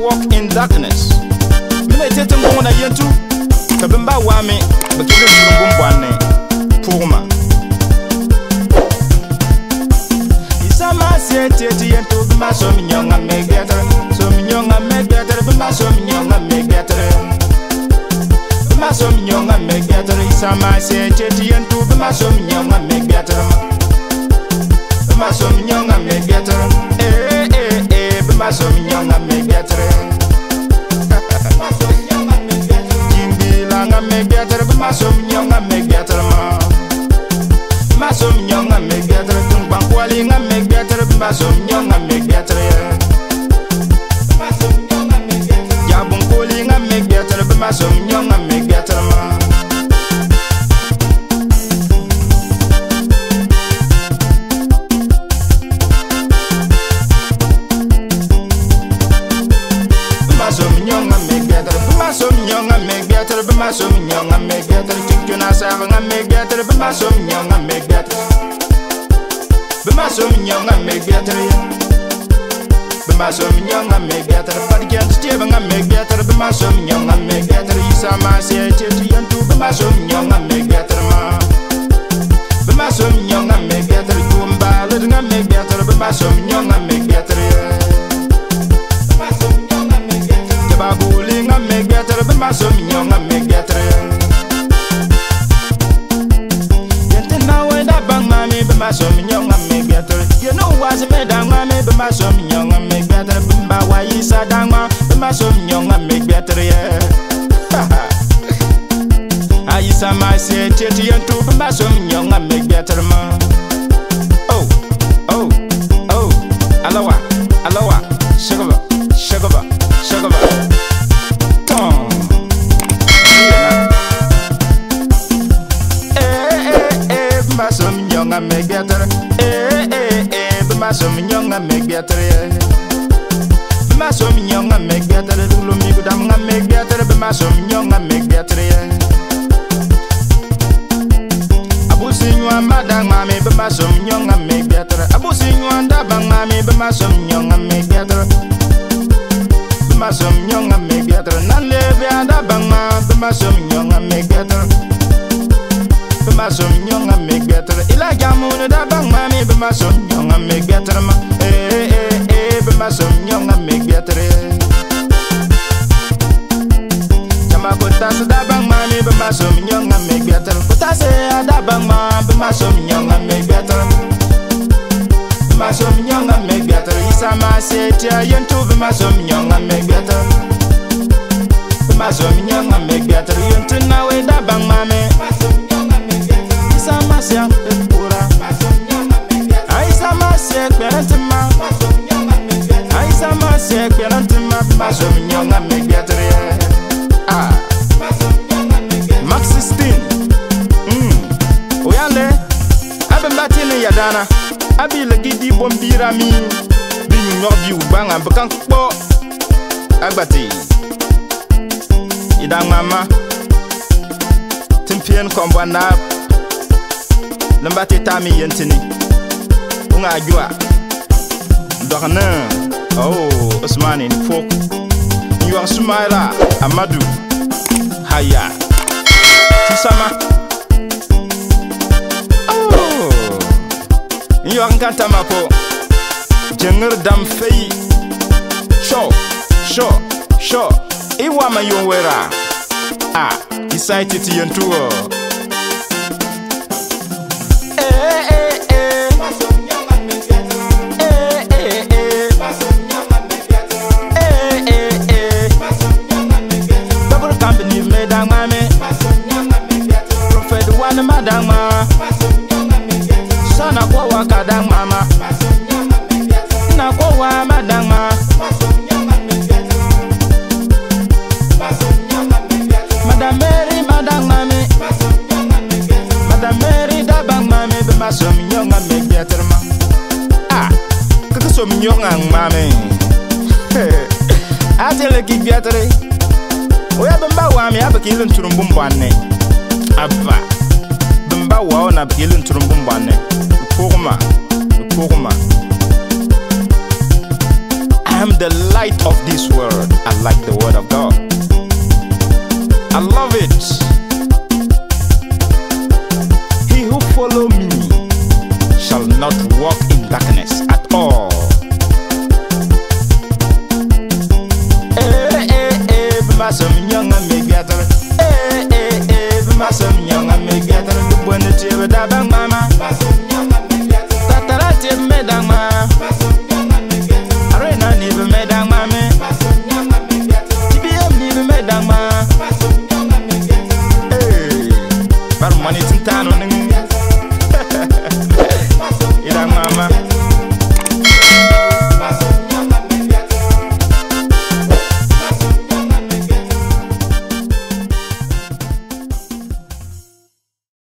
walk in darkness. Mene tete ngona yentu ka Binba wame bakile ngumbwane puma. Isama se tete yentu Binba so minyonga make better. So minyonga make better. Binba so minyonga make better. Binba so minyonga make better. Isama se tete yentu Binba so minyonga make better. Binba so minyonga make better. Binba so minyonga make better. Jimbi langa make better. Binba so minyonga make better ma. Binba so minyonga make better. Tumbang kwali nga make better. Binba so minyonga make better. Binba so minyonga make better. Jabung kwali nga make better. Binba so minyonga make better ma. Binba so minyonga make better. Chinkuna sava nga make better. Binba so minyonga make better. Binba so minyonga make better. Binba so minyonga make better. Padikan steve nga make better. Binba so minyonga make better. Isama se tete yentu Binba so minyonga make better ma. Binba so minyonga make better. Tumba le nga make better. Binba so minyonga make better. Binba so minyonga make better. Jabaguli nga make better. Binba so minyonga make better. Binba so minyonga make better. You know what's me dangma me. Binba so minyonga make better. Binba wa isa dangma. Binba so minyonga make better yeah. Aisa ma se tete yentu Binba so minyonga make better ma. Oh, oh, oh. Alawa, alawa. Shagaba, shagaba, shagaba. Tom. Binba so minyonga make better. Binba so minyonga make better. Binba so minyonga make better. Dulu mi gudam nga make better. Binba so minyonga make better. Abu sinywa madang mami. Binba so minyonga make better. Abu sinywa ndabang mami. Binba so minyonga make better. Binba so minyonga make better. Nanlebe andabang ma. Binba so minyonga make better. Binba so minyonga make better. Ila jamunu da bang mami. Binba so minyonga make better ma. Binba so minyonga make better. Jama kotas da bang mami. Binba so minyonga make better. Kotase da bang ma. Binba so minyonga make better. Binba so minyonga make better. Isama se tia yentu Binba so minyonga make better. Binba so minyonga make better. Yentu na we da bang mami. Isama se pura. Isama se perantima. Isama se perantima. Binba so minyonga make better. Ah. Max 16. Oyale. Abemba tene yadana. Abi le gidi bombira mi. Bi nyobi ubanga bekan kpo. Agbati. Idang mama. Timpien kombwana. Lembate tami yentini. Unga jua. Dorna. Oh, Osmani NIIPUOK. Nyiuk Sumaila Amadu. Haya. Tisama. Oh. Nyiuk nkanta mapo. Jengir dam fei. Sho. Iwa mayowera. Ah, isaiti ti yentuo. Double company me dangma me. Prophet one madangma. Sana kwa waka dangma. Na kwa wa madangma. Madam Mary madangma me. Madam Mary da bangma me. Binba so minyonga make better ma. Ah, kaka so minyonga mame. Atele ki better. Oya Binba wa mi abakilun turumbumbanne. Abba. Binba wa na abakilun turumbumbanne. NIIPUOK. I am the light of this world. I like the word of God. I love it. He who follow me shall not walk in darkness at all. Binba some young and me gather. Binba some young and me gather. The one that you would have mama. Tatarati medama. Arena never medang mame. TBM never medang ma. Hey, but money to town on